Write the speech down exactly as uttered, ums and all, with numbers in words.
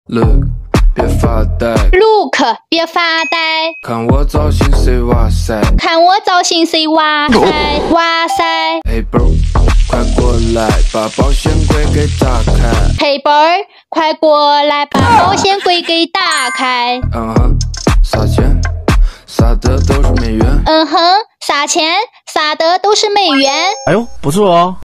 Look， 别发呆 ，Look， 别发呆， 看我造型 say 哇塞， 看我造型 say 哇塞，哇塞。 嘿 bro， 快过来把保险柜给打开。 嘿 boy， 快过来把保险柜给打开。 嗯哼，撒钱，撒的都是美元。 嗯哼，撒钱撒的都是美元。 哎呦，不错哦。